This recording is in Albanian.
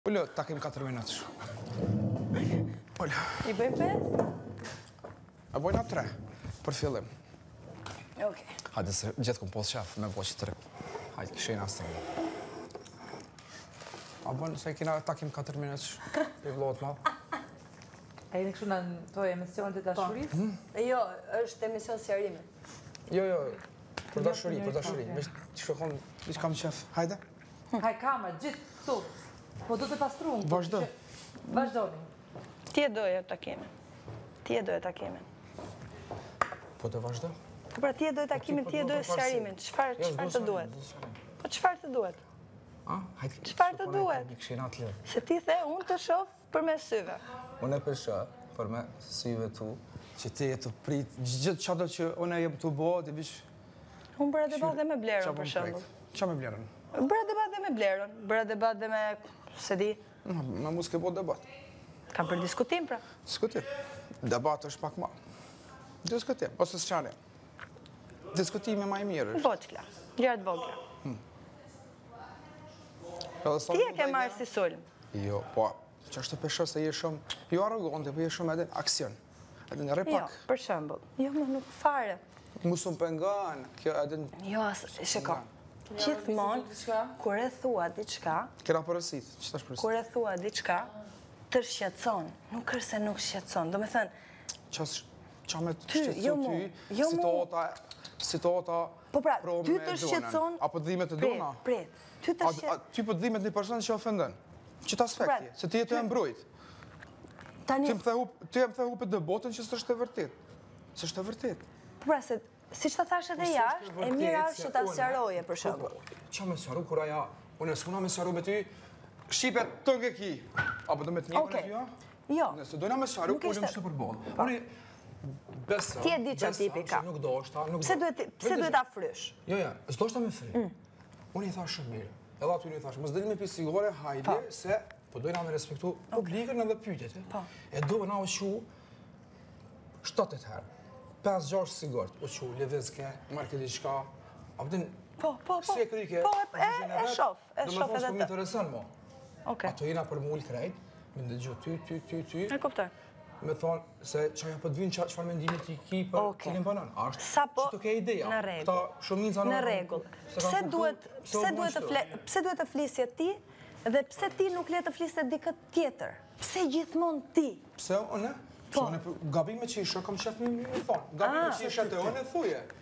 Ullë, takim 4 minutësh. Ullë. I bëjmë 5? A bojna 3, për fillim. Okej. Hajde, se gjithë kom posë qef, me po që 3. Hajde, këshin asë të një. A bojnë, se kina takim 4 minutësh, i vlot ma. A jeni kështu në toj emisionet e dashurisë? Jo, është emision sjarimi. Jo, për dashuri. Veç që shkon, që kam qef. Hajde. Haj kama, gjithë këtu. Po do të pastru unë. Vazhdo. Vazhdoni. Ti e doje takimin. Ti e doje takimin. Po të vazhdo? Po pra ti e doje takimin, ti e doje sjarimin. Çfarë të duhet? Po çfarë të duhet? Çfarë të duhet? Këshin atë lirë. Se ti the, unë të shoh përmes syve. Unë e përsha, për me syve tu, që ti e të prit, gjithë qato që unë e jem të bo, ti vish... Unë bëra debat dhe me Blerën, për shembull. Qa me Blerën? Bëra debat dhe me Blerën, bëra debat dhe me... se di... Me mu s'ke bo debat. Kam për diskutim, pra. Diskutim. Debat është pak ma. Diskutim, ose s'qani. Diskutimi ma i mirë është. Voçkla, gjërat vogla. Ti e ke marrë si sulm. Jo, po, që është të pesho se je shumë, jo arrogante, po je shumë edhe aksion. Edhe në repak. Jo, për shembull. Jo, më nuk fare. Musum pengan, kjo edhe... Jo, shiko. Gjithmonë, kur e thua diçka, Kera përësit, që ta shpërësit? kur e thua diçka, të shqetëson. Nuk është se nuk shqetëson. Do me thënë, Qa me të shqetësu ty, situata po pra, pro ty me të donën? shqetëson... Apo të dhimet e dona? Pret, ty të shqetëson... Ty po të dhimet një person që ofenden? Qëtë aspekti? Se ti e të e mbrojt? Ti më the hupet dhe botën që së është e vërtit. Së është e vërtit. Po pra, se si që të thash edhe jashtë, e mira është që ta sqaroje, për shembull. Qa me sqaru, kur aja, unë e s'kuna me sqaru me ty, shqipet të nge ki. Apo do me të njëpën e kjo? Jo. Nëse dojna me sqaru, unë më shtë për botë. Unë besa, Ti e di që tipi ka. Nuk do është, Pse duhet ta frysh? Jo, s'do është ta me fry. Unë i thash shumë mirë. Edhe aty i thash, mos dëni me pi sigore, hajde, se po dojna me respektu publikën edhe pyetjet. E do na u shu 7 herë. 5-6 sigurt, u shu, levizke, marke diçka. Abdin, si e kryke, e shof edhe do me thonë s'po më të. interesën, mo. Ato jena për mull krejt, me ndëgju ty. E kuptoj. Me thonë se qaja për të vinë qëfar mendimit i ki për cilin banan. Sa po, që të ke ideja. në regull. Në regull. Pse duhet të flisje ti dhe pse ti nuk le të flisje dikët tjetër? Pse gjithmonë ti? Pse, one? Gabime që isha, kam qef mi thonë. Gabime që isha të one, thuje.